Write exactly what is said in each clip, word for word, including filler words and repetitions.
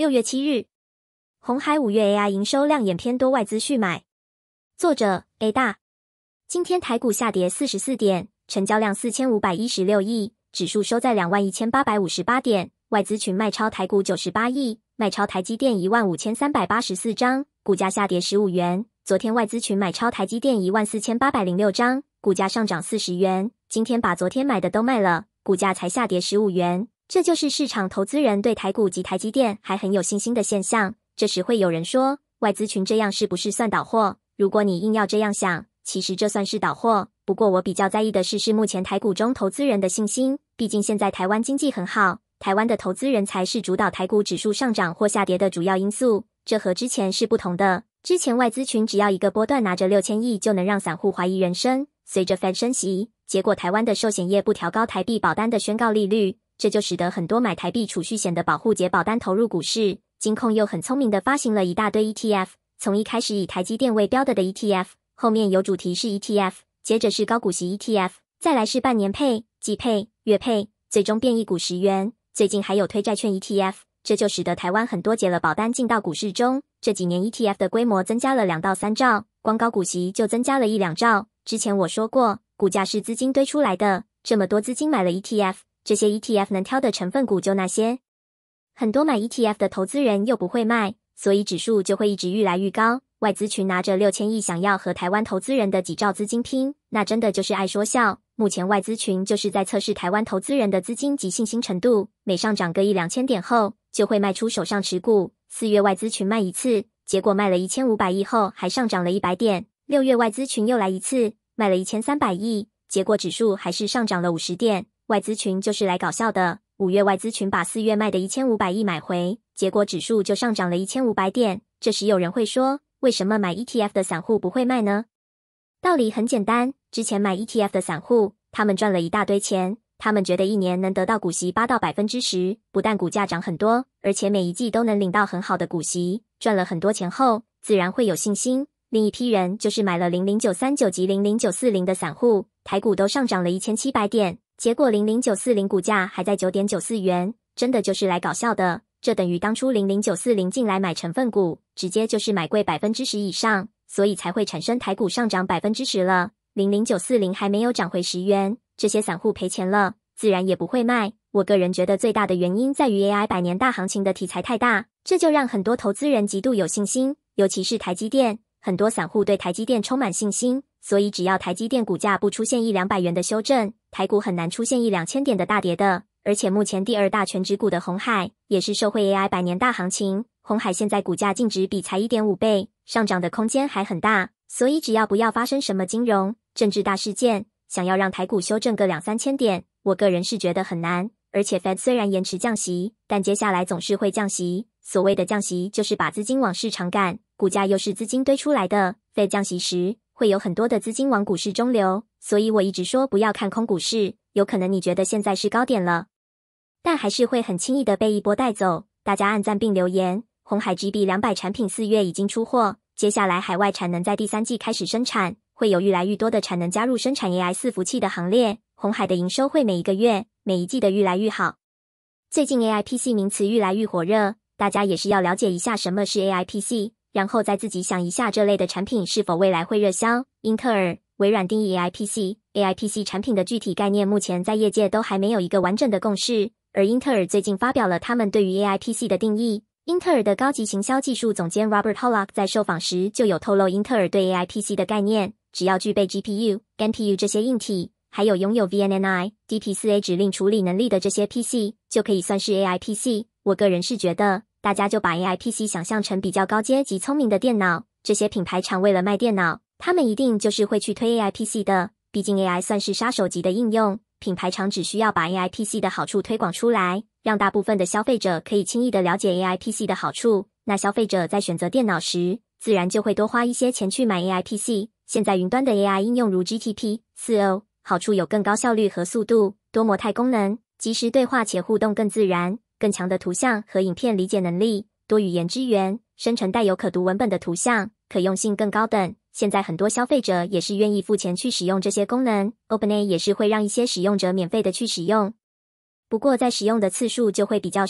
六月七日，鸿海五月 A I 营收亮眼偏多，外资续买。作者 A 大。今天台股下跌四十四点，成交量四千五百一十六亿，指数收在两万一千八百五十八点，外资群卖超台股九十八亿，卖超台积电一万五千三百八十四张，股价下跌十五元。昨天外资群买超台积电一万四千八百零六张，股价上涨四十元。今天把昨天买的都卖了，股价才下跌十五元。这就是市场投资人对台股及台积电还很有信心的现象。这时会有人说，外资群这样是不是算倒货？如果你硬要这样想，其实这算是倒货。不过我比较在意的是是目前台股中投资人的信心，毕竟现在台湾经济很好，台湾的投资人才是主导台股指数上涨或下跌的主要因素，这和之前是不同的。之前外资群只要一个波段拿着六千亿就能让散户怀疑人生，随着 Fed 升息，结果台湾的寿险业不调高台币保单的宣告利率，这就使得很多买台币储蓄险的保户解保单投入股市。金控又很聪明的发行了一大堆 E T F， 从一开始以台积电为标的的 E T F， 后面有主题式 E T F， 接着是高股息 E T F， 再来是半年配、季配、月配，最终变一股十元。最近还有推债券 E T F， 这就使得台湾很多解了保单进到股市中。这几年 E T F 的规模增加了两到三兆，光高股息就增加了一两兆。之前我说过，股价是资金堆出来的，这么多资金买了 E T F， 这些 E T F 能挑的成分股就那些。很多买 E T F 的投资人又不会卖，所以指数就会一直愈来愈高。外资群拿着六千亿想要和台湾投资人的几兆资金拼，那真的就是爱说笑。目前外资群就是在测试台湾投资人的资金及信心程度，每上涨个一两千点后，就会卖出手上持股。四月外资群卖一次，结果卖了一千五百亿后还上涨了一百点。六月外资群又来一次，卖了一千三百亿，结果指数还是上涨了五十点。外资群就是来搞笑的。五月外资群把四月卖的一千五百亿买回，结果指数就上涨了一千五百点。这时有人会说，为什么买 E T F 的散户不会卖呢？道理很简单，之前买 E T F 的散户，他们赚了一大堆钱，他们觉得一年能得到股息八到百分之十，不但股价涨很多，而且每一季都能领到很好的股息，赚了很多钱后，自然会有信心。另一批人就是买了零零九三九及零零九四零的散户，台股都上涨了一千七百点。结果零零九四零股价还在 九点九四元，真的就是来搞笑的。这等于当初零零九四零进来买成分股，直接就是买贵 百分之十 以上，所以才会产生台股上涨 百分之十 了。零零九四零还没有涨回十元，这些散户赔钱了，自然也不会卖。我个人觉得最大的原因在于 A I 百年大行情的题材太大，这就让很多投资人极度有信心，尤其是台积电，很多散户对台积电充满信心，所以只要台积电股价不出现一两百元的修正，台股很难出现一两千点的大跌的。而且目前第二大全指股的鸿海也是受惠 A I 百年大行情，鸿海现在股价净值比才 一点五倍，上涨的空间还很大，所以只要不要发生什么金融政治大事件，想要让台股修正个两三千点，我个人是觉得很难。而且 Fed 虽然延迟降息，但接下来总是会降息，所谓的降息就是把资金往市场赶，股价又是资金堆出来的， Fed 降息时会有很多的资金往股市中流，所以我一直说不要看空股市，有可能你觉得现在是高点了，但还是会很轻易的被一波带走。大家按赞并留言，鸿海 G B 两百产品四月已经出货，接下来海外产能在第三季开始生产，会有越来越多的产能加入生产 A I 伺服器的行列，鸿海的营收会每一个月、每一季的越来越好。最近 A I P C 名词越来越火热，大家也是要了解一下什么是 A I P C， 然后再自己想一下这类的产品是否未来会热销。英特尔、微软定义 A I P C，A I P C 产品的具体概念目前在业界都还没有一个完整的共识，而英特尔最近发表了他们对于 A I P C 的定义。英特尔的高级行销技术总监 Robert Hollock 在受访时就有透露英特尔对 A I P C 的概念，只要具备 G P U、N P U 这些硬体，还有拥有 V N N I、D P 四 A 指令处理能力的这些 P C， 就可以算是 A I P C。我个人是觉得，大家就把 A I P C 想象成比较高阶及聪明的电脑，这些品牌厂为了卖电脑，他们一定就是会去推 A I P C 的，毕竟 A I 算是杀手级的应用，品牌厂只需要把 A I P C 的好处推广出来，让大部分的消费者可以轻易的了解 A I P C 的好处，那消费者在选择电脑时，自然就会多花一些钱去买 A I P C。现在云端的 A I 应用如 G T P 四 O， 好处有更高效率和速度，多模态功能，即时对话且互动更自然，更强的图像和影片理解能力，多语言支援，生成带有可读文本的图像，可用性更高等。现在很多消费者也是愿意付钱去使用这些功能， OpenAI 也是会让一些使用者免费的去使用，不过在使用的次数就会比较少，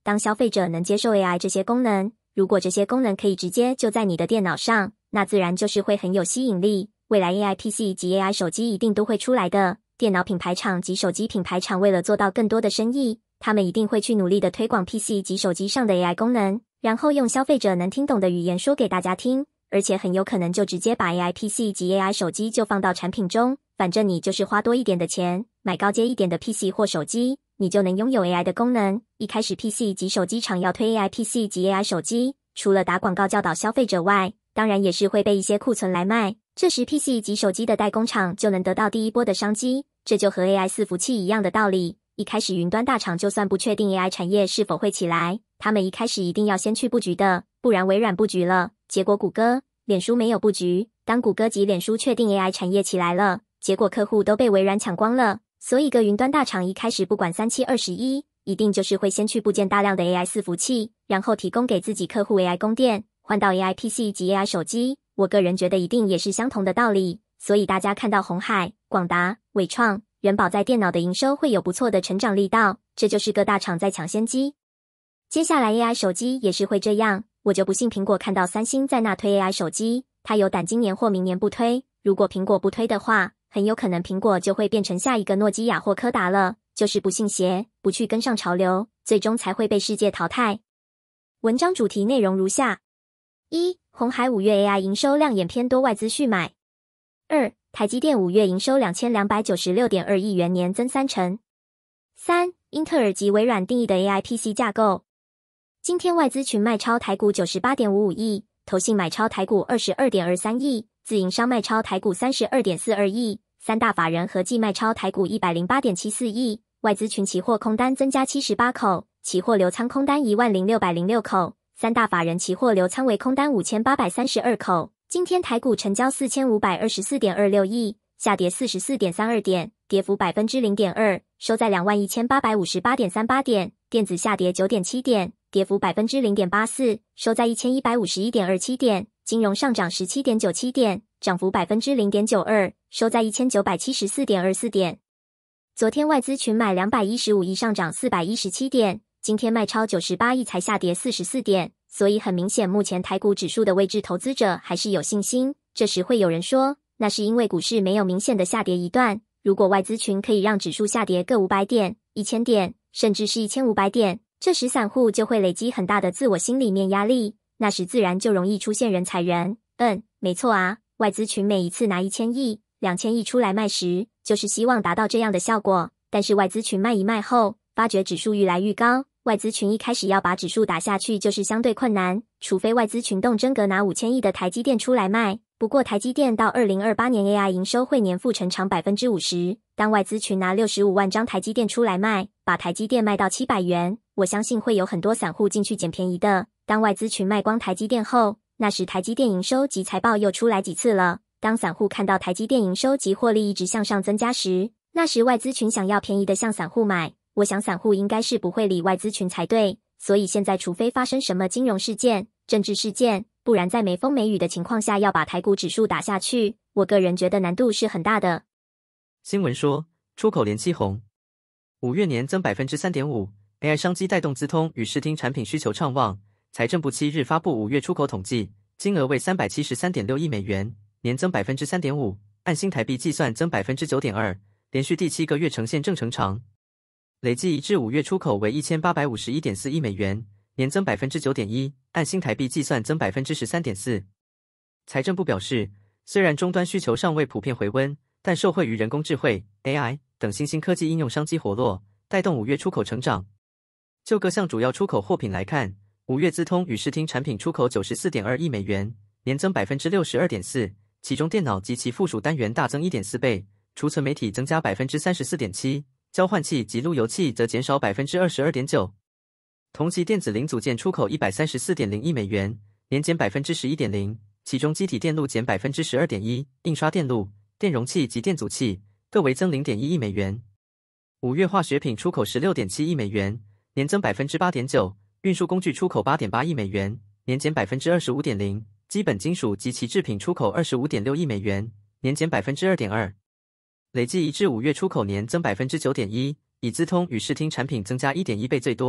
当消费者能接受 A I 这些功能，如果这些功能可以直接就在你的电脑上，那自然就是会很有吸引力。未来 A I P C 及 A I 手机一定都会出来的。电脑品牌厂及手机品牌厂为了做到更多的生意，他们一定会去努力的推广 P C 及手机上的 A I 功能，然后用消费者能听懂的语言说给大家听，而且很有可能就直接把 A I P C 及 A I 手机就放到产品中，反正你就是花多一点的钱，买高阶一点的 P C 或手机，你就能拥有 A I 的功能。一开始 P C 及手机厂要推 A I P C 及 A I 手机，除了打广告教导消费者外，当然也是会备一些库存来卖，这时 P C 及手机的代工厂就能得到第一波的商机。这就和 A I 伺服器一样的道理，一开始云端大厂就算不确定 A I 产业是否会起来，他们一开始一定要先去布局的，不然微软布局了，结果谷歌、脸书没有布局，当谷歌及脸书确定 A I 产业起来了，结果客户都被微软抢光了。所以个云端大厂一开始不管三七二十一，一定就是会先去布建大量的 A I 伺服器，然后提供给自己客户 A I 供电，换到 A I P C 及 A I 手机。我个人觉得一定也是相同的道理，所以大家看到鸿海、广达、伟创、仁宝在电脑的营收会有不错的成长力道，这就是各大厂在抢先机。接下来 A I 手机也是会这样，我就不信苹果看到三星在那推 A I 手机，它有胆今年或明年不推，如果苹果不推的话，很有可能苹果就会变成下一个诺基亚或柯达了，就是不信邪，不去跟上潮流，最终才会被世界淘汰。文章主题内容如下：一、鸿海五月 A I 营收亮眼偏多，外资续买。二、台积电五月营收 两千两百九十六点二亿元，年增三成。三、英特尔及微软定义的 A I P C 架构。今天外资群卖超台股 九十八点五五亿，投信买超台股 二十二点二三亿，自营商卖超台股 三十二点四二亿，三大法人合计卖超台股 一百零八点七四亿，外资群期货空单增加七十八口，期货流仓空单 一万零六百零六口，三大法人期货流仓为空单 五千八百三十二口。今天台股成交 四千五百二十四点二六亿，下跌 四十四点三二点，跌幅 百分之零点二， 收在 两万一千八百五十八点三八点，电子下跌 九点七点，跌幅 百分之零点八四， 收在 一千一百五十一点二七点，金融上涨 十七点九七点，涨幅 百分之零点九二， 收在 一千九百七十四点二四点。昨天外资群买两百一十五亿，上涨四百一十七点，今天卖超九十八亿才下跌四十四点，所以很明显目前台股指数的位置投资者还是有信心。这时会有人说，那是因为股市没有明显的下跌一段，如果外资群可以让指数下跌个五百点、一千点，甚至是一千五百点，这时散户就会累积很大的自我心里面压力，那时自然就容易出现人踩人。嗯，没错啊，外资群每一次拿一千亿、两千亿出来卖时，就是希望达到这样的效果，但是外资群卖一卖后，发觉指数愈来愈高，外资群一开始要把指数打下去就是相对困难，除非外资群动真格拿五千亿的台积电出来卖。不过台积电到二零二八年 A I 营收会年复成长 百分之五十， 当外资群拿六十五万张台积电出来卖，把台积电卖到七百元，我相信会有很多散户进去捡便宜的。当外资群卖光台积电后，那时台积电营收及财报又出来几次了，当散户看到台积电营收及获利一直向上增加时，那时外资群想要便宜的向散户买，我想散户应该是不会理外资群才对，所以现在除非发生什么金融事件、政治事件，不然在没风没雨的情况下要把台股指数打下去，我个人觉得难度是很大的。 新闻说，出口连七红，五月年增 百分之三点五， A I 商机带动资通与视听产品需求畅旺。财政部七日发布五月出口统计，金额为 三百七十三点六亿美元，年增 百分之三点五， 按新台币计算增 百分之九点二， 连续第七个月呈现正成长。累计一至五月出口为 一千八百五十一点四亿美元，年增 百分之九点一， 按新台币计算增 百分之十三点四。财政部表示，虽然终端需求尚未普遍回温，但受惠于人工智慧 A I 等新兴科技应用商机活络，带动五月出口成长。就各项主要出口货品来看，五月资通与视听产品出口 九十四点二亿美元，年增 百分之六十二点四， 其中电脑及其附属单元大增 一点四倍，储存媒体增加 百分之三十四点七， 交换器及路由器则减少 百分之二十二点九。同期电子零组件出口 一百三十四点零亿美元，年减 百分之十一点零， 其中机体电路减 百分之十二点一， 印刷电路、电容器及电阻器各为增 零点一亿美元。五月化学品出口 十六点七亿美元，年增 百分之八点九， 运输工具出口 八点八亿美元，年减 百分之二十五点零， 基本金属及其制品出口 二十五点六亿美元，年减 百分之二点二。累计一至五月出口年增 百分之九点一， 以资通与视听产品增加 一点一倍最多，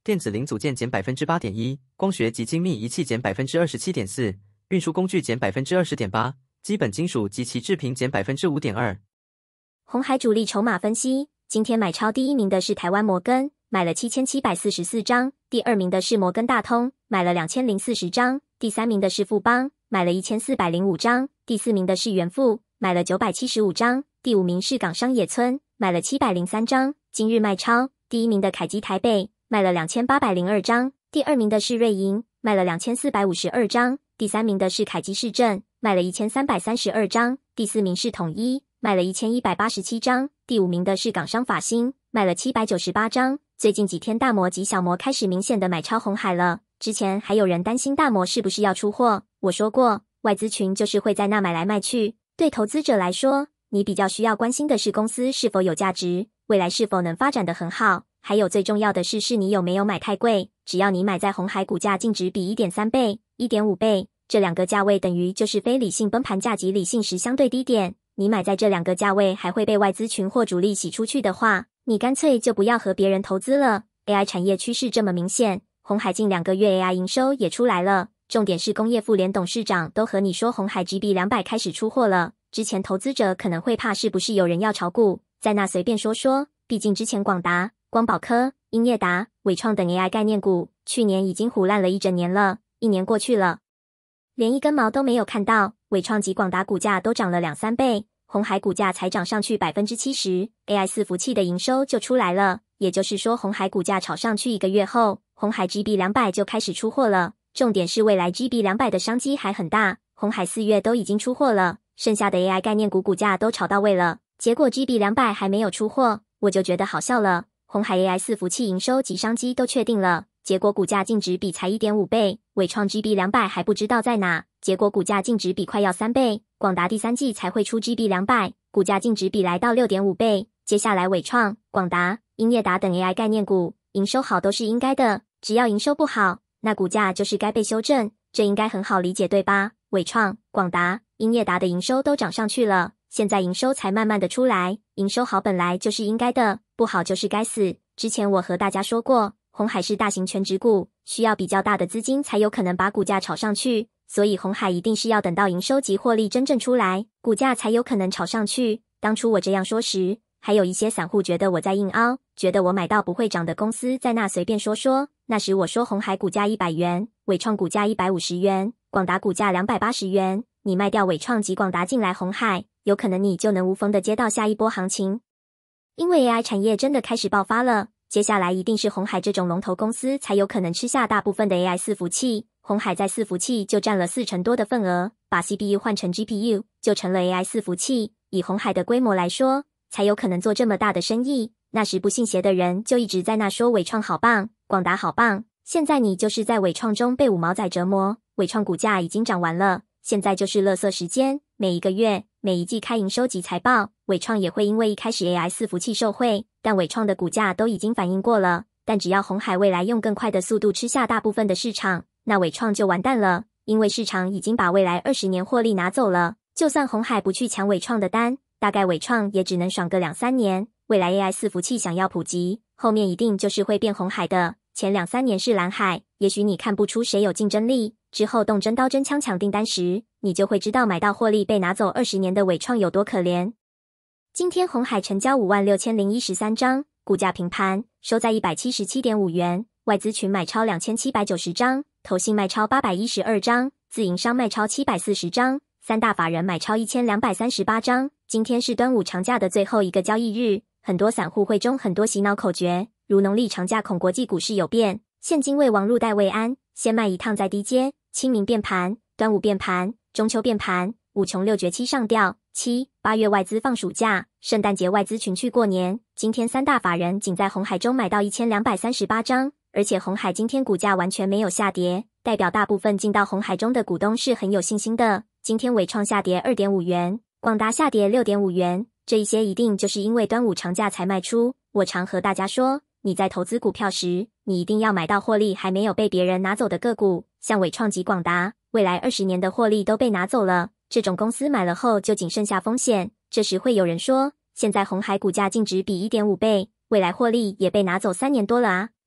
电子零组件减百分之八点一，光学及精密仪器减百分之二十七点四，运输工具减百分之二十点八，基本金属及其制品减百分之五点二。 鸿海主力筹码分析，今天买超第一名的是台湾摩根，买了七千七百四十四张；第二名的是摩根大通，买了两千零四十张；第三名的是富邦，买了一千四百零五张；第四名的是元富，买了九百七十五张；第五名是港商野村，买了七百零三张。今日卖超，第一名的凯基台北卖了两千八百零二张，第二名的是瑞银，卖了两千四百五十二张，第三名的是凯基市政，卖了一千三百三十二张，第四名是统一，卖了一千一百八十七张，第五名的是港商法兴，卖了七百九十八张。最近几天大摩及小摩开始明显的买超鸿海了，之前还有人担心大摩是不是要出货，我说过，外资群就是会在那买来卖去，对投资者来说，你比较需要关心的是公司是否有价值，未来是否能发展得很好，还有最重要的是是你有没有买太贵，只要你买在鸿海股价净值比 一点三倍、一点五倍，这两个价位等于就是非理性崩盘价及理性时相对低点，你买在这两个价位还会被外资群或主力洗出去的话，你干脆就不要和别人投资了。 A I 产业趋势这么明显，鸿海近两个月 A I 营收也出来了，重点是工业富联董事长都和你说鸿海 G B 两百 开始出货了，之前投资者可能会怕是不是有人要炒股，在那随便说说，毕竟之前广达、光宝科、英业达、伟创等 A I 概念股去年已经唬烂了一整年了，一年过去了，连一根毛都没有看到，伟创及广达股价都涨了两三倍，鸿海股价才涨上去 百分之七十， A I 伺服器的营收就出来了，也就是说鸿海股价炒上去一个月后，鸿海 G B 两百 就开始出货了，重点是未来 G B 两百 的商机还很大，鸿海四月都已经出货了，剩下的 A I 概念股股价都炒到位了，结果 G B 两百 还没有出货，我就觉得好笑了，鸿海 A I 伺服器营收及商机都确定了，结果股价净值比才 一点五倍，伟创 G B 两百 还不知道在哪，结果股价净值比快要三倍，广达第三季才会出 G B 两百，股价净值比来到 六点五倍，接下来伟创、广达、英业达等 A I 概念股营收好都是应该的，只要营收不好，那股价就是该被修正，这应该很好理解对吧？伟创、广达、英业达的营收都涨上去了，现在营收才慢慢的出来，营收好本来就是应该的，不好就是该死。之前我和大家说过，鸿海是大型全指股，需要比较大的资金才有可能把股价炒上去，所以鸿海一定是要等到营收及获利真正出来，股价才有可能炒上去。当初我这样说时，还有一些散户觉得我在硬凹，觉得我买到不会涨的公司在那随便说说。那时我说鸿海股价一百元，伟创股价一百五十元，广达股价两百八十元，你卖掉伟创及广达进来鸿海，有可能你就能无缝的接到下一波行情。因为 A I 产业真的开始爆发了，接下来一定是鸿海这种龙头公司才有可能吃下大部分的 A I 伺服器，鸿海在伺服器就占了四成多的份额，把 C P U 换成 G P U 就成了 A I 伺服器，以鸿海的规模来说，才有可能做这么大的生意。那时不信邪的人就一直在那说伟创好棒，广达好棒，现在你就是在伟创中被五毛仔折磨，伟创股价已经涨完了，现在就是垃圾时间，每一个月每一季开营收及财报，伟创也会因为一开始 A I 伺服器受惠，但伟创的股价都已经反映过了，但只要鸿海未来用更快的速度吃下大部分的市场，那伟创就完蛋了，因为市场已经把未来二十年获利拿走了，就算鸿海不去抢伟创的单，大概伟创也只能爽个两三年，未来 A I 伺服器想要普及，后面一定就是会变鸿海的，前两三年是蓝海，也许你看不出谁有竞争力，之后动真刀真枪抢订单时，你就会知道买到获利被拿走二十年的伟创有多可怜。今天鸿海成交五万六千零一十三张，股价平盘，收在 一百七十七点五元，外资群买超两千七百九十张，投信卖超八百一十二张，自营商卖超七百四十张，三大法人买超一千两百三十八张。今天是端午长假的最后一个交易日，很多散户会中很多洗脑口诀，如农历长假恐国际股市有变，现金为王入袋未安，先卖一趟再低接，清明变盘，端午变盘，中秋变盘，五穷六绝七上吊，七八月外资放暑假，圣诞节外资群去过年。今天三大法人仅在鸿海中买到一千两百三十八张，而且鸿海今天股价完全没有下跌，代表大部分进到鸿海中的股东是很有信心的。今天伟创下跌 二点五元，广达下跌 六点五元，这一些一定就是因为端午长假才卖出。我常和大家说，你在投资股票时，你一定要买到获利还没有被别人拿走的个股，像伟创及广达，未来二十年的获利都被拿走了，这种公司买了后就仅剩下风险。这时会有人说，现在鸿海股价净值比 一点五倍，未来获利也被拿走三年多了啊，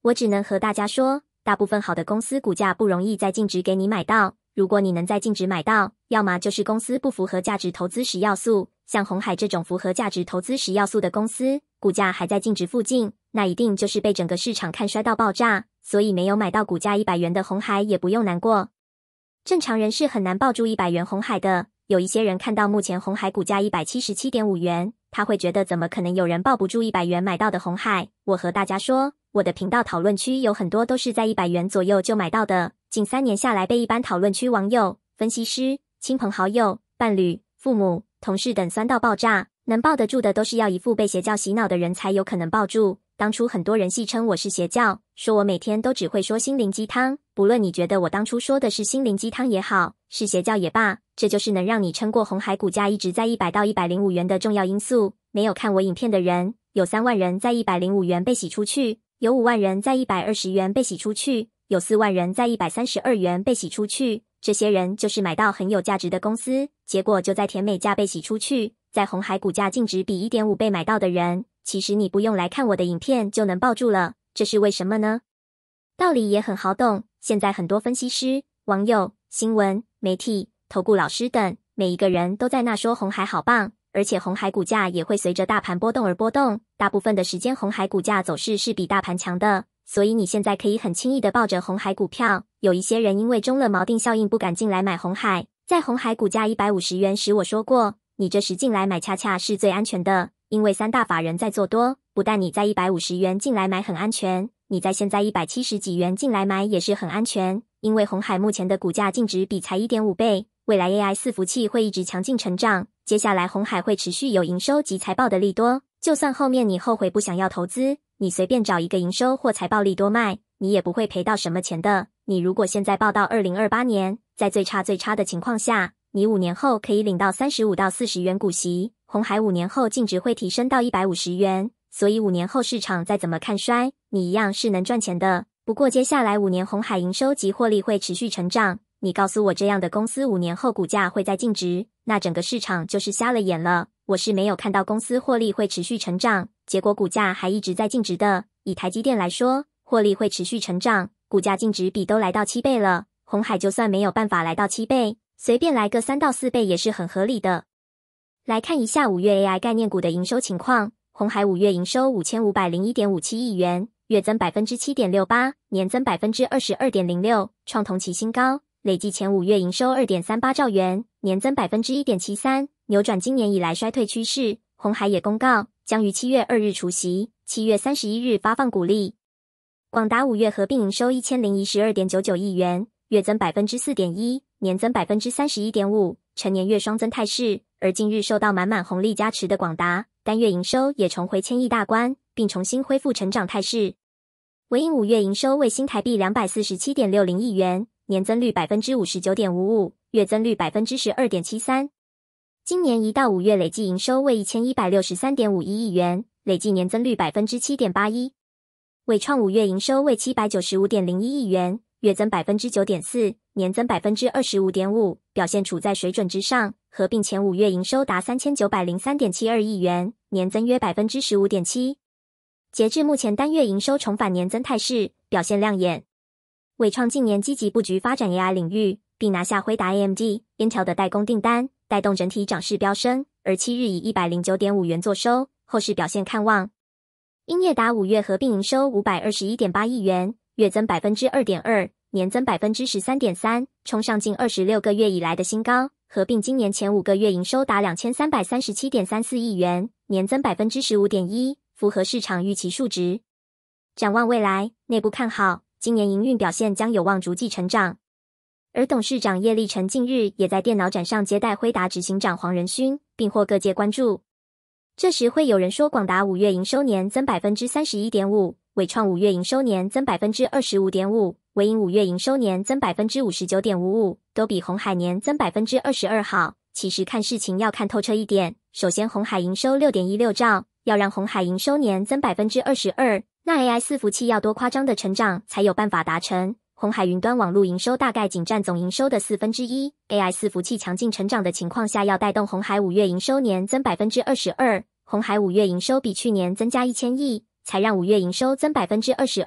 我只能和大家说，大部分好的公司股价不容易在净值给你买到。如果你能在净值买到，要么就是公司不符合价值投资十要素，像鸿海这种符合价值投资十要素的公司，股价还在净值附近，那一定就是被整个市场看衰到爆炸，所以没有买到股价一百元的鸿海也不用难过。正常人是很难抱住一百元鸿海的，有一些人看到目前鸿海股价 一百七十七点五元，他会觉得怎么可能有人抱不住一百元买到的鸿海。我和大家说，我的频道讨论区有很多都是在一百元左右就买到的，近三年下来被一般讨论区网友、分析师、亲朋好友、伴侣、父母、同事等酸到爆炸，能抱得住的都是要一副被邪教洗脑的人才有可能抱住。当初很多人戏称我是邪教，说我每天都只会说心灵鸡汤，不论你觉得我当初说的是心灵鸡汤也好，是邪教也罢，这就是能让你撑过鸿海股价一直在一百到一百零五元的重要因素。没有看我影片的人，有三万人在一百零五元被洗出去，有五万人在一百二十元被洗出去，有四万人在一百三十二元被洗出去。这些人就是买到很有价值的公司，结果就在甜美价被洗出去，在鸿海股价净值比 一点五 倍买到的人，其实你不用来看我的影片就能抱住了，这是为什么呢？道理也很好懂，现在很多分析师、网友、新闻、媒体、投顾老师等，每一个人都在那说鸿海好棒，而且鸿海股价也会随着大盘波动而波动，大部分的时间鸿海股价走势是比大盘强的，所以你现在可以很轻易的抱着鸿海股票。有一些人因为中了锚定效应不敢进来买鸿海，在鸿海股价一百五十元时我说过，你这时进来买恰恰是最安全的，因为三大法人在做多，不但你在一百五十元进来买很安全，你在现在一百七十几元进来买也是很安全，因为鸿海目前的股价净值比才 一点五 倍，未来 A I 伺服器会一直强劲成长，接下来鸿海会持续有营收及财报的利多，就算后面你后悔不想要投资，你随便找一个营收或财报利多卖，你也不会赔到什么钱的。你如果现在报到二零二八年，在最差最差的情况下，你五年后可以领到三十五到四十元股息，鸿海五年后净值会提升到一百五十元，所以五年后市场再怎么看衰，你一样是能赚钱的。不过接下来五年鸿海营收及获利会持续成长，你告诉我这样的公司五年后股价会再净值，那整个市场就是瞎了眼了。我是没有看到公司获利会持续成长，结果股价还一直在净值的。以台积电来说，获利会持续成长，股价净值比都来到七倍了，鸿海就算没有办法来到七倍，随便来个三到四倍也是很合理的。来看一下五月 A I 概念股的营收情况，鸿海五月营收 五千五百零一点五七亿元，月增 百分之七点六八， 年增 百分之二十二点零六， 创同期新高，累计前五月营收 二点三八兆元，年增 百分之一点七三， 扭转今年以来衰退趋势。鸿海也公告将于七月二日除息，七月三十一日发放股利。广达五月合并营收 一千零一十二点九九亿元，月增 百分之四点一， 年增 百分之三十一点五， 呈年月双增态势。而近日受到满满红利加持的广达，单月营收也重回千亿大关，并重新恢复成长态势。微影五月营收为新台币 两百四十七点六零亿元，年增率 百分之五十九点五五， 月增率 百分之十二点七三。今年一到五月累计营收为 一千一百六十三点五一亿元，累计年增率 百分之七点八一。伟创五月营收为 七百九十五点零一亿元，月增 百分之九点四， 年增 百分之二十五点五， 表现处在水准之上。合并前五月营收达 三千九百零三点七二亿元，年增约 百分之十五点七。截至目前单月营收重返年增态势，表现亮眼。伟创近年积极布局发展 A I 领域，并拿下辉达 A M D、Intel 的代工订单，带动整体涨势飙升，而七日以 一百零九点五元作收，后市表现看望。英业达五月合并营收 五百二十一点八亿元，月增 百分之二点二， 年增 百分之十三点三， 冲上近二十六个月以来的新高。合并今年前五个月营收达 两千三百三十七点三四亿元，年增 百分之十五点一， 符合市场预期数值。展望未来，内部看好，今年营运表现将有望逐季成长。而董事长叶立成近日也在电脑展上接待辉达执行长黄仁勋，并获各界关注。这时会有人说广达五月营收年增 百分之三十一点五， 伟创五月营收年增 百分之二十五点五， 微影五月营收年增 百分之五十九点五五， 都比鸿海年增 百分之二十二 好。其实看事情要看透彻一点，首先鸿海营收 六点一六兆，要让鸿海营收年增 百分之二十二， 那 A I 伺服器要多夸张的成长才有办法达成。鸿海云端网络营收大概仅占总营收的四分之一 ，A I 伺服器强劲成长的情况下，要带动鸿海五月营收年增 百分之二十二， 鸿海五月营收比去年增加一千亿，才让五月营收增 百分之二十二，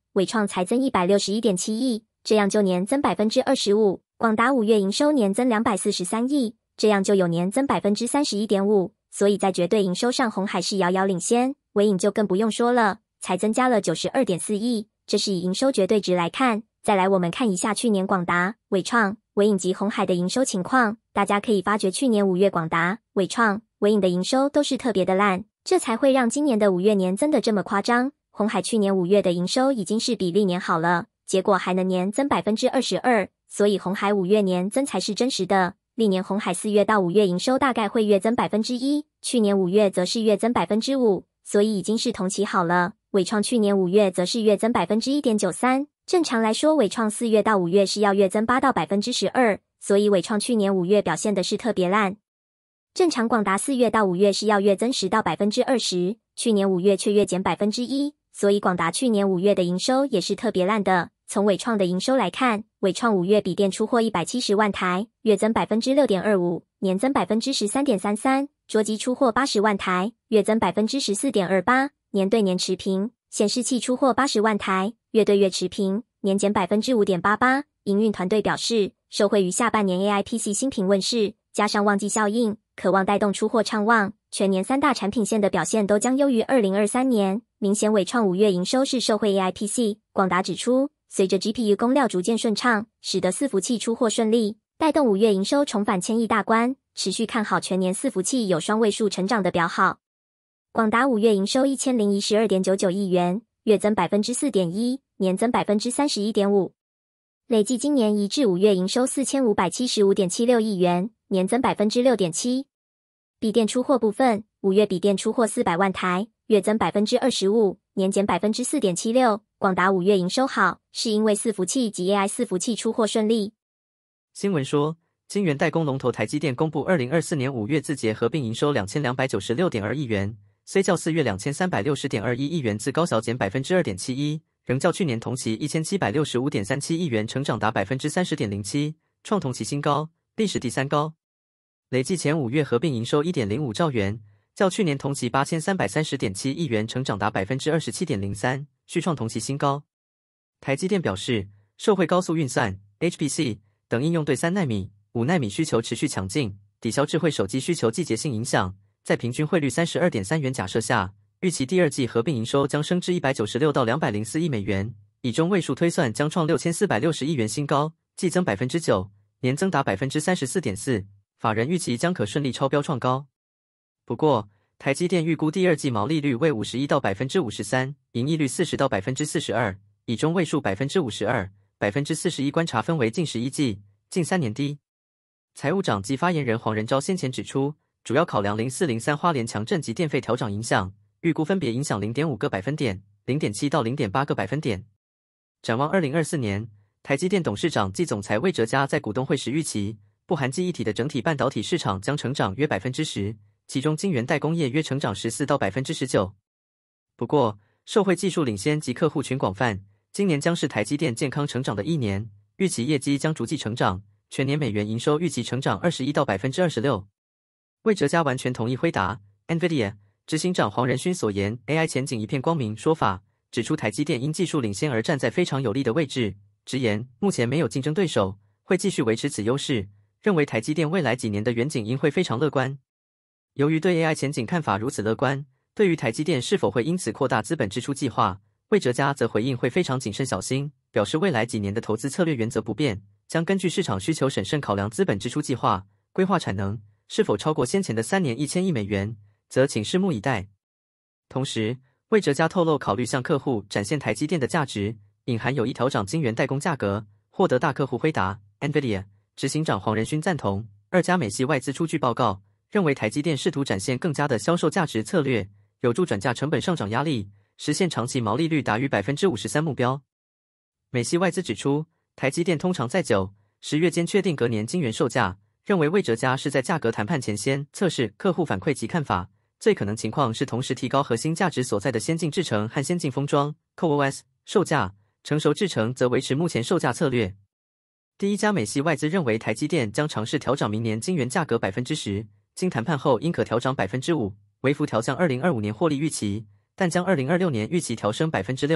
伟创才增 一百六十一点七亿，这样就年增 百分之二十五。广达五月营收年增两百四十三亿，这样就有年增 百分之三十一点五。所以在绝对营收上，鸿海是遥遥领先，伟影就更不用说了，才增加了 九十二点四亿，这是以营收绝对值来看。再来我们看一下去年广达、伟创、伟影及鸿海的营收情况，大家可以发觉去年五月广达、伟创、伟影的营收都是特别的烂，这才会让今年的五月年增的这么夸张。鸿海去年五月的营收已经是比历年好了，结果还能年增 百分之二十二， 所以鸿海五月年增才是真实的。历年鸿海四月到五月营收大概会月增 百分之一， 去年五月则是月增 百分之五， 所以已经是同期好了。伟创去年五月则是月增 百分之一点九三， 正常来说伟创四月到五月是要月增八到 百分之十二， 所以伟创去年五月表现的是特别烂。正常广达四月到五月是要月增十到 百分之二十， 去年五月却月减 百分之一， 所以广达去年五月的营收也是特别烂的。从伟创的营收来看，伟创五月笔电出货一百七十万台，月增 百分之六点二五， 年增 百分之十三点三三， 桌机出货八十万台，月增 百分之十四点二八， 年对年持平。显示器出货八十万台，月对月持平，年减 百分之五点八八。 营运团队表示，受惠于下半年 A I P C 新品问世，加上旺季效应，可望带动出货畅旺，全年三大产品线的表现都将优于二零二三年。明显伟创五月营收是受惠 A I P C。 广达指出，随着 G P U 供料逐渐顺畅，使得伺服器出货顺利，带动五月营收重返千亿大关，持续看好全年伺服器有双位数成长的表好。广达五月营收 一千零一十二点九九亿元，月增 百分之四点一， 年增 百分之三十一点五。累计今年一至五月营收 四千五百七十五点七六亿元，年增 百分之六点七。笔电出货部分，五月笔电出货四百万台，月增 百分之二十五， 年减 百分之四点七六。广达五月营收好，是因为伺服器及 A I 伺服器出货顺利。 新闻说，晶圆代工龙头台积电公布二零二四年五月自结合并营收 两千两百九十六点二亿元，虽较四月 两千三百六十点二一亿元自高小减 百分之二点七一， 仍较去年同期 一千七百六十五点三七亿元成长达 百分之三十点零七， 创同期新高，历史第三高。累计前五月合并营收 一点零五兆元，较去年同期 八千三百三十点七亿元成长达 百分之二十七点零三， 续创同期新高。台积电表示，受惠高速运算 H P C 等应用对三奈米、五奈米需求持续强劲，抵消智慧手机需求季节性影响，在平均汇率 三十二点三元假设下，预期第二季合并营收将升至一百九十六到两百零四亿美元，以中位数推算将创六千四百六十亿元新高，季增 百分之九， 年增达 百分之三十四点四， 法人预期将可顺利超标创高。不过，台积电预估第二季毛利率为五十一到 百分之五十三， 盈利率四十到 百分之四十二， 以中位数 百分之五十二、百分之四十一 观察分为近十一季、近三年低。财务长及发言人黄仁昭先前指出，主要考量零四零三花莲强震及电费调涨影响，预估分别影响 零点五个百分点、零点七到零点八个百分点。展望二零二四年，台积电董事长暨总裁魏哲嘉在股东会时预期，不含记忆体的整体半导体市场将成长约 百分之十， 其中晶圆代工业约成长十四到 百分之十九。不过，受惠技术领先及客户群广泛，今年将是台积电健康成长的一年，预期业绩将逐季成长，全年美元营收预期成长二十一到 百分之二十六。魏哲嘉完全同意辉达、NVIDIA 执行长黄仁勋所言 A I 前景一片光明说法，指出台积电因技术领先而站在非常有利的位置，直言目前没有竞争对手，会继续维持此优势，认为台积电未来几年的远景应会非常乐观。由于对 A I 前景看法如此乐观，对于台积电是否会因此扩大资本支出计划，魏哲嘉则回应会非常谨慎小心，表示未来几年的投资策略原则不变，将根据市场需求审慎考量资本支出计划，规划产能，是否超过先前的三年一千亿美元，则请拭目以待。同时，魏哲嘉透露考虑向客户展现台积电的价值，隐含有意调涨晶圆代工价格，获得大客户辉达、NVIDIA 执行长黄仁勋赞同。二家美系外资出具报告，认为台积电试图展现更佳的销售价值策略，有助转嫁成本上涨压力，实现长期毛利率达于 百分之五十三 目标。美系外资指出，台积电通常在九、十月间确定隔年晶圆售价，认为魏哲嘉是在价格谈判前先测试客户反馈及看法，最可能情况是同时提高核心价值所在的先进制程和先进封装 C O O S 售价，成熟制程则维持目前售价策略。第一家美系外资认为台积电将尝试调涨明年晶圆价格 百分之十， 经谈判后应可调涨 百分之五， 微幅调降二零二五年获利预期，但将二零二六年预期调升 百分之六，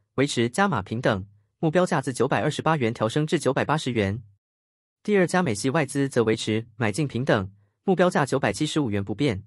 维持加码平等，目标价自九百二十八元调升至九百八十元。第二家美系外资则维持买进平等，目标价九百七十五元不变。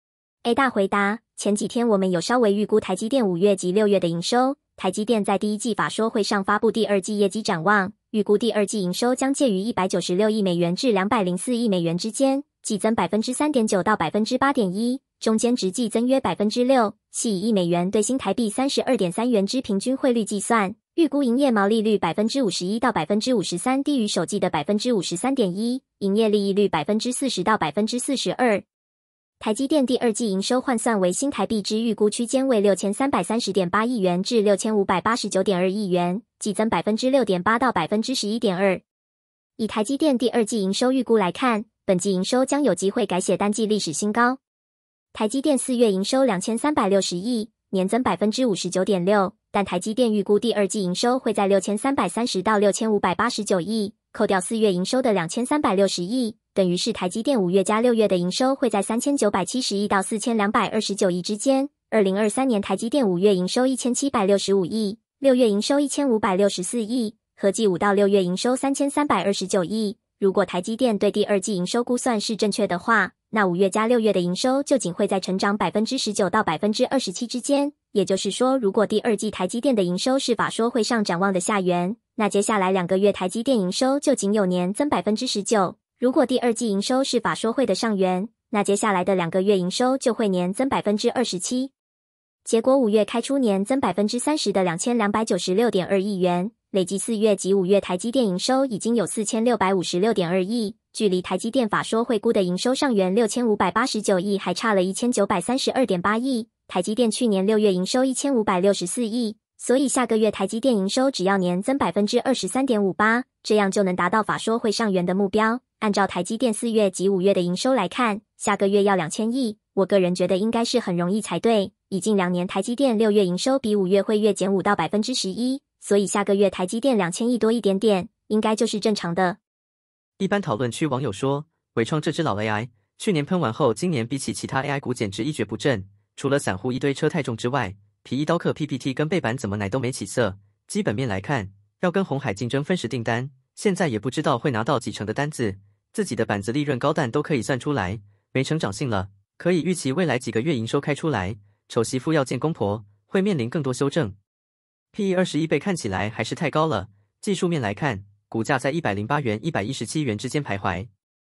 A 大回答，前几天我们有稍微预估台积电五月及六月的营收。台积电在第一季法说会上发布第二季业绩展望，预估第二季营收将介于一百九十六亿美元至两百零四亿美元之间，季增 百分之三点九 到 百分之八点一， 中间值季增约 百分之六， 系以一美元兑新台币 三十二点三元之平均汇率计算。预估营业毛利率 百分之五十一 到 百分之五十三， 低于首季的 百分之五十三点一， 营业利益率 百分之四十 到 百分之四十二。台积电第二季营收换算为新台币之预估区间为 六千三百三十点八亿元至 六千五百八十九点二亿元，季增 百分之六点八 到 百分之十一点二。以台积电第二季营收预估来看，本季营收将有机会改写单季历史新高。台积电四月营收两千三百六十亿，年增 百分之五十九点六， 但台积电预估第二季营收会在六千三百三十到六千五百八十九亿，扣掉四月营收的两千三百六十亿，等于是台积电五月加六月的营收会在三千九百七十亿到四千两百二十九亿之间。二零二三年台积电五月营收一千七百六十五亿，六月营收一千五百六十四亿，合计五到六月营收三千三百二十九亿。如果台积电对第二季营收估算是正确的话，那五月加六月的营收就仅会在成长 百分之十九 到 百分之二十七 之间。也就是说，如果第二季台积电的营收是法说会上展望的下缘，那接下来两个月台积电营收就仅有年增 百分之十九。如果第二季营收是法说会的上缘，那接下来的两个月营收就会年增 百分之二十七。结果五月开出年增 百分之三十 的 两千两百九十六点二亿元，累计四月及五月台积电营收已经有 四千六百五十六点二亿，距离台积电法说会估的营收上缘 六千五百八十九亿还差了 一千九百三十二点八亿。台积电去年六月营收一千五百六十四亿，所以下个月台积电营收只要年增 百分之二十三点五八， 这样就能达到法说会上缘的目标。按照台积电四月及五月的营收来看，下个月要两千亿，我个人觉得应该是很容易才对。以近两年台积电六月营收比五月会月减五到 百分之十一， 所以下个月台积电两千亿多一点点，应该就是正常的。 一般讨论区网友说，伟创这只老 A I， 去年喷完后，今年比起其他 A I 股简直一蹶不振，除了散户一堆车太重之外，皮衣刀客 P P T 跟背板怎么奶都没起色。基本面来看，要跟鸿海竞争分时订单，现在也不知道会拿到几成的单子，自己的板子利润高淡都可以算出来，没成长性了，可以预期未来几个月营收开出来，丑媳妇要见公婆，会面临更多修正。P E 二十一倍看起来还是太高了，技术面来看，股价在一百零八元、一百一十七元之间徘徊。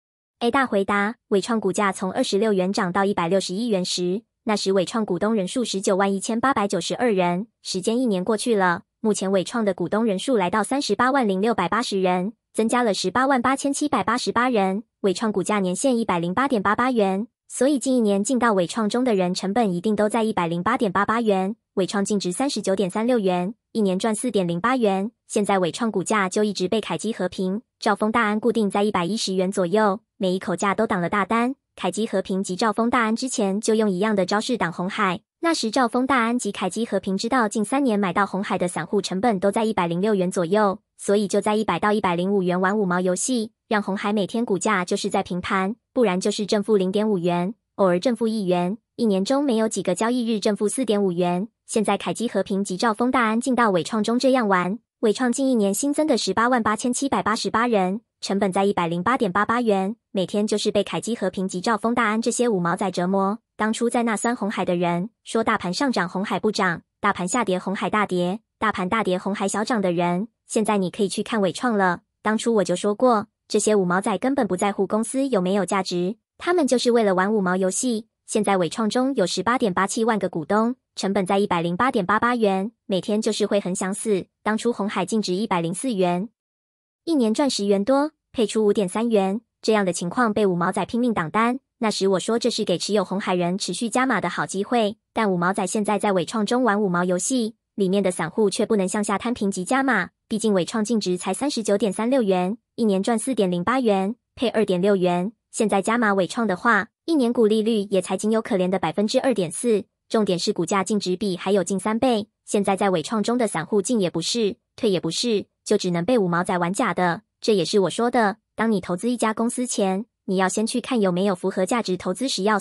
A 大回答，伟创股价从二十六元涨到一百六十一元时，那时伟创股东人数十九万一千八百九十二人，时间一年过去了，目前伟创的股东人数来到三十八万零六百八十人，增加了十八万八千七百八十八人，伟创股价年线 一百零八点八八元，所以近一年进到伟创中的人成本一定都在 一百零八点八八元，伟创净值 三十九点三六元，一年赚 四点零八元，现在伟创股价就一直被凯基和平、兆丰大安固定在一百一十元左右，每一口价都挡了大单。凯基和平及兆丰大安之前就用一样的招式挡鸿海，那时兆丰大安及凯基和平知道近三年买到鸿海的散户成本都在一百零六元左右，所以就在一百到一百零五元玩五毛游戏，让鸿海每天股价就是在平盘，不然就是正负 零点五元，偶尔正负一元，一年中没有几个交易日正负 四点五元。现在凯基和平及兆丰大安进到伟创中这样玩，伟创近一年新增的十八万八千七百八十八人，成本在 一百零八点八八元，每天就是被凯基和平及兆丰大安这些五毛仔折磨。当初在那酸鸿海的人，说大盘上涨鸿海不涨，大盘下跌鸿海大跌，大盘大跌鸿海小涨的人，现在你可以去看伟创了。当初我就说过，这些五毛仔根本不在乎公司有没有价值，他们就是为了玩五毛游戏。现在伟创中有 十八点八七万个股东，成本在 一百零八点八八元，每天就是会很想死。当初鸿海净值一百零四元，一年赚十元多，配出 五点三元，这样的情况被五毛仔拼命挡单。那时我说这是给持有鸿海人持续加码的好机会，但五毛仔现在在伟创中玩五毛游戏，里面的散户却不能向下摊平及加码，毕竟伟创净值才 三十九点三六元，一年赚 四点零八元，配 二点六元，现在加码伟创的话，一年股利率也才仅有可怜的 百分之二点四， 重点是股价净值比还有近三倍，现在在伟创中的散户进也不是，退也不是，就只能被五毛仔玩假的。这也是我说的，当你投资一家公司前，你要先去看有没有符合价值投资十要素，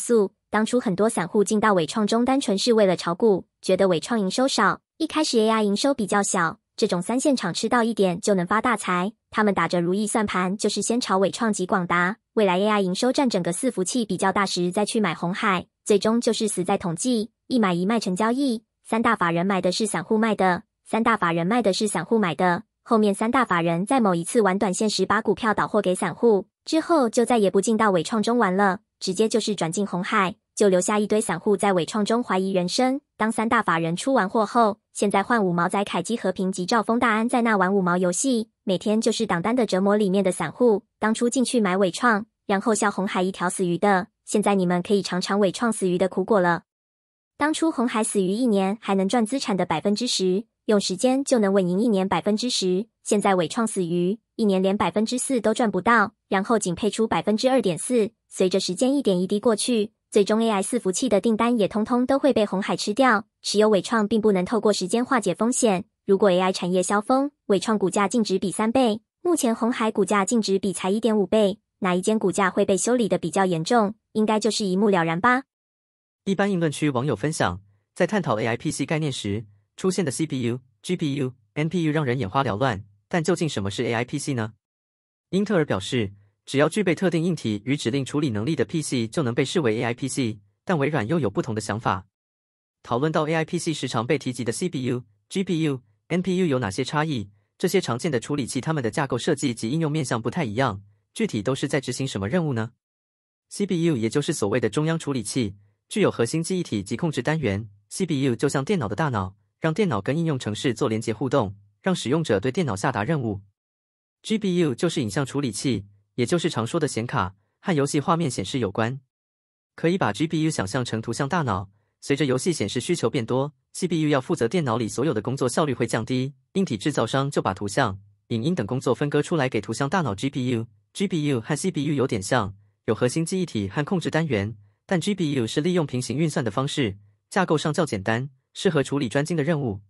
当初很多散户进到伟创中单纯是为了炒股，觉得伟创营收少，一开始 A I 营收比较小，这种三线厂吃到一点就能发大财，他们打着如意算盘，就是先炒伟创及广达，未来 A I 营收占整个伺服器比较大时再去买鸿海，最终就是死在统计，一买一卖成交易，三大法人买的是散户卖的，三大法人卖的是散户买的，后面三大法人在某一次玩短线时把股票倒货给散户，之后就再也不进到伟创中玩了，直接就是转进鸿海，就留下一堆散户在伟创中怀疑人生。当三大法人出完货后，现在换五毛仔凯基和平及兆丰大安在那玩五毛游戏，每天就是挡单的折磨里面的散户，当初进去买伟创，然后笑鸿海一条死鱼的，现在你们可以尝尝伟创死鱼的苦果了。当初鸿海死鱼一年还能赚资产的 百分之十， 用时间就能稳赢一年 百分之十， 现在伟创死鱼一年连 百分之四 都赚不到，然后仅配出 百分之二点四， 随着时间一点一滴过去，最终 A I 伺服器的订单也通通都会被鸿海吃掉，持有伟创并不能透过时间化解风险。如果 A I 产业消风，伟创股价净值比三倍，目前鸿海股价净值比才 一点五倍，哪一间股价会被修理的比较严重，应该就是一目了然吧。 一般评论区网友分享，在探讨 A I P C 概念时，出现的 C P U、G P U、N P U 让人眼花缭乱，但究竟什么是 A I P C 呢？英特尔表示，只要具备特定硬体与指令处理能力的 P C 就能被视为 A I P C， 但微软又有不同的想法。讨论到 A I P C 时常被提及的 C P U、G P U、N P U 有哪些差异，这些常见的处理器它们的架构设计及应用面向不太一样，具体都是在执行什么任务呢？ C P U 也就是所谓的中央处理器，具有核心记忆体及控制单元。 C P U 就像电脑的大脑，让电脑跟应用程式做连结互动，让使用者对电脑下达任务。 G P U 就是影像处理器，也就是常说的显卡，和游戏画面显示有关。可以把 G P U 想象成图像大脑，随着游戏显示需求变多， C P U 要负责电脑里所有的工作，效率会降低，硬体制造商就把图像、影音等工作分割出来给图像大脑 G P U。 G P U 和 C P U 有点像，有核心记忆体和控制单元，但 G P U 是利用平行运算的方式，架构上较简单，适合处理专精的任务。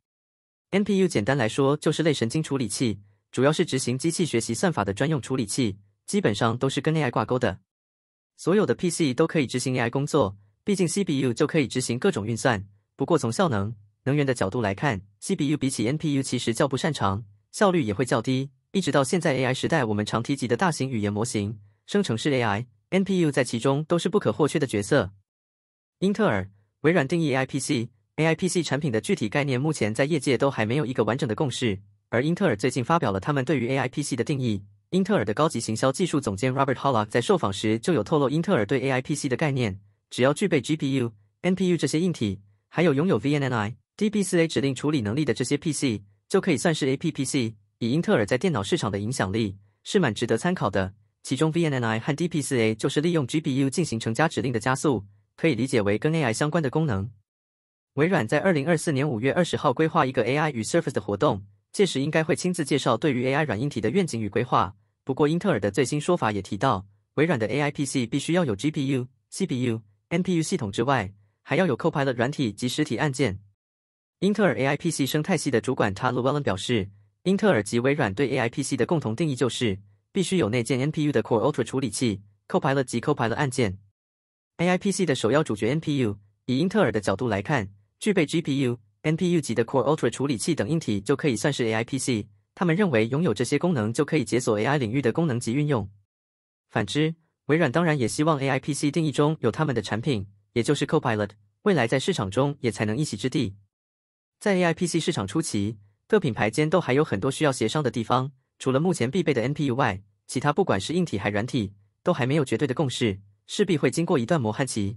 N P U 简单来说就是类神经处理器，主要是执行机器学习算法的专用处理器，基本上都是跟 A I 挂钩的。所有的 P C 都可以执行 A I 工作，毕竟 C P U 就可以执行各种运算。不过从效能、能源的角度来看， C P U 比起 N P U 其实较不擅长，效率也会较低。一直到现在 A I 时代，我们常提及的大型语言模型、生成式 A I、N P U 在其中都是不可或缺的角色。英特尔、微软定义 A I P C、A I P C 产品的具体概念，目前在业界都还没有一个完整的共识。而英特尔最近发表了他们对于 A I P C 的定义。英特尔的高级行销技术总监 Robert Hollock 在受访时就有透露英特尔对 A I P C 的概念，只要具备 G P U、N P U 这些硬体，还有拥有 V N N I、D P 四 A 指令处理能力的这些 P C， 就可以算是 A P P C。以英特尔在电脑市场的影响力，是蛮值得参考的。其中 V N N I 和 D P 四 A 就是利用 G P U 进行成家指令的加速，可以理解为跟 A I 相关的功能。微软在二零二四年五月二十号规划一个 A I 与 Surface 的活动，届时应该会亲自介绍对于 A I 软硬体的愿景与规划。不过英特尔的最新说法也提到，微软的 A I P C 必须要有 G P U、C P U、N P U 系统之外，还要有 Copilot 软体及实体按键。英特尔 A I P C 生态系的主管 Todd Llewellyn 表示，英特尔及微软对 A I P C 的共同定义就是必须有内建 N P U 的 Core Ultra 处理器、Copilot 及 Copilot 按键。A I P C 的首要主角 N P U， 以英特尔的角度来看，具备 G P U、N P U 级的 Core Ultra 处理器等硬体就可以算是 A I P C。他们认为拥有这些功能就可以解锁 A I 领域的功能及运用。反之，微软当然也希望 A I P C 定义中有他们的产品，也就是 Copilot， 未来在市场中也才能一席之地。在 A I P C 市场初期，各品牌间都还有很多需要协商的地方，除了目前必备的 N P U 外，其他不管是硬体还软体，都还没有绝对的共识，势必会经过一段磨合期。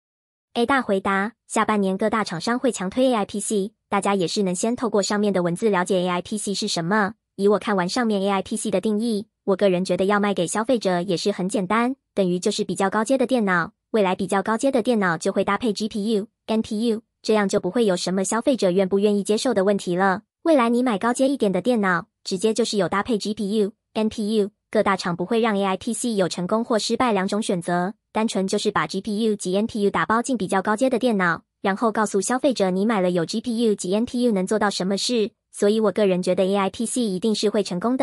A 大回答，下半年各大厂商会强推 A I P C， 大家也是能先透过上面的文字了解 A I P C 是什么。以我看完上面 A I P C 的定义，我个人觉得要卖给消费者也是很简单，等于就是比较高阶的电脑，未来比较高阶的电脑就会搭配 G P U、N P U， 这样就不会有什么消费者愿不愿意接受的问题了。未来你买高阶一点的电脑，直接就是有搭配 G P U、N P U， 各大厂不会让 A I P C 有成功或失败两种选择，单纯就是把 G P U 及 N P U 打包进比较高阶的电脑，然后告诉消费者你买了有 G P U 及 N P U 能做到什么事。所以我个人觉得 A I P C 一定是会成功的，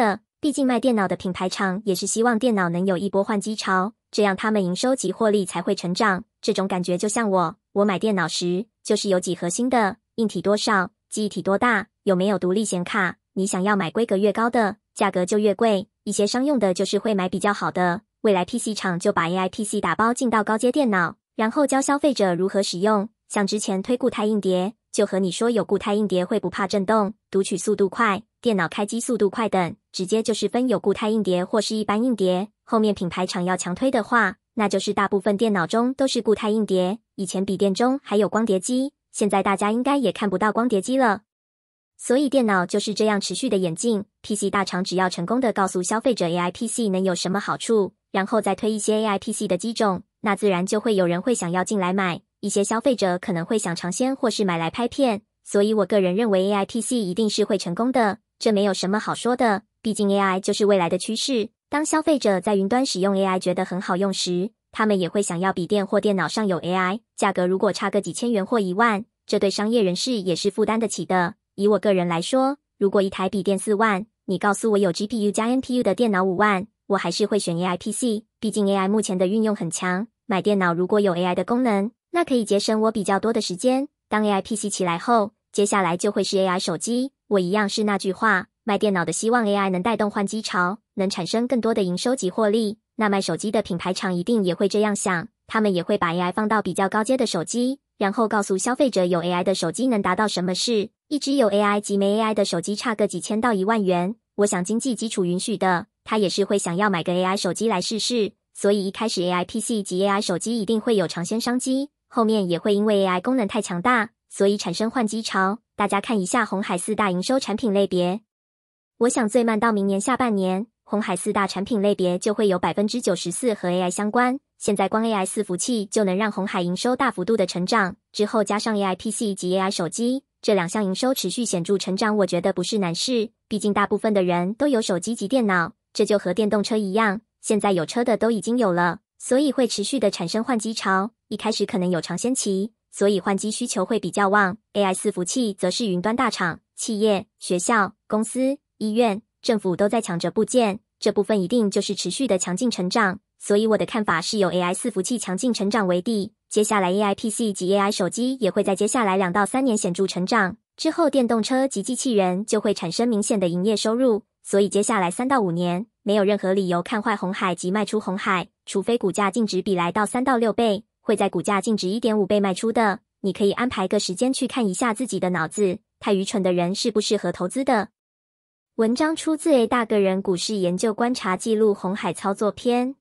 毕竟卖电脑的品牌厂也是希望电脑能有一波换机潮，这样他们营收及获利才会成长。这种感觉就像我，我买电脑时就是有几核心的，硬体多少，记忆体多大，有没有独立显卡。你想要买规格越高的，价格就越贵。一些商用的就是会买比较好的。未来 P C 厂就把 A I P C 打包进到高阶电脑，然后教消费者如何使用。像之前推固态硬碟，就和你说有固态硬碟会不怕震动，读取速度快，电脑开机速度快等，直接就是分有固态硬碟或是一般硬碟。后面品牌厂要强推的话，那就是大部分电脑中都是固态硬碟。以前笔电中还有光碟机，现在大家应该也看不到光碟机了。所以电脑就是这样持续的演进 ，P C 大厂只要成功的告诉消费者 A I P C 能有什么好处，然后再推一些 A I P C 的机种，那自然就会有人会想要进来买。一些消费者可能会想尝鲜或是买来拍片，所以我个人认为 A I P C 一定是会成功的，这没有什么好说的，毕竟 A I 就是未来的趋势。当消费者在云端使用 A I 觉得很好用时，他们也会想要笔电或电脑上有 A I， 价格如果差个几千元或一万，这对商业人士也是负担得起的。以我个人来说，如果一台笔电四万，你告诉我有 G P U 加 N P U 的电脑五万，我还是会选 A I P C， 毕竟 A I 目前的运用很强。买电脑如果有 A I 的功能，那可以节省我比较多的时间。当 A I P C 起来后，接下来就会是 A I 手机。我一样是那句话，卖电脑的希望 A I 能带动换机潮，能产生更多的营收及获利。那卖手机的品牌厂一定也会这样想，他们也会把 A I 放到比较高阶的手机，然后告诉消费者有 A I 的手机能达到什么事。一只有 A I 及没 A I 的手机差个几千到一万元，我想经济基础允许的，他也是会想要买个 A I 手机来试试。所以一开始 A I P C 及 A I 手机一定会有尝鲜商机，后面也会因为 A I 功能太强大，所以产生换机潮。大家看一下鸿海四大营收产品类别，我想最慢到明年下半年，鸿海四大产品类别就会有 百分之九十四 和 A I 相关。现在光 A I 伺服器就能让鸿海营收大幅度的成长，之后加上 A I P C 及 A I 手机，这两项营收持续显著成长，我觉得不是难事。毕竟大部分的人都有手机及电脑，这就和电动车一样，现在有车的都已经有了，所以会持续的产生换机潮。一开始可能有尝鲜期，所以换机需求会比较旺。A I 伺服器则是云端大厂、企业、学校、公司、医院、政府都在抢着部件，这部分一定就是持续的强劲成长。所以我的看法是有 A I 伺服器强劲成长为地，接下来 A I P C 及 A I 手机也会在接下来两到三年显著成长，之后电动车及机器人就会产生明显的营业收入。所以接下来三到五年没有任何理由看坏鸿海及卖出鸿海，除非股价净值比来到三到六倍，会在股价净值 一点五倍卖出的。你可以安排个时间去看一下自己的脑子，太愚蠢的人是不适合投资的。文章出自 A 大个人股市研究观察记录鸿海操作篇。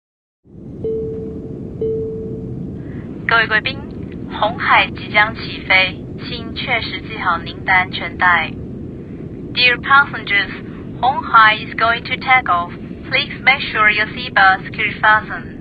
各位贵宾，鸿海即将起飞，请确实系好您的安全带。Dear passengers, Honghai is going to take off. Please make sure your seatbelt is securely fastened.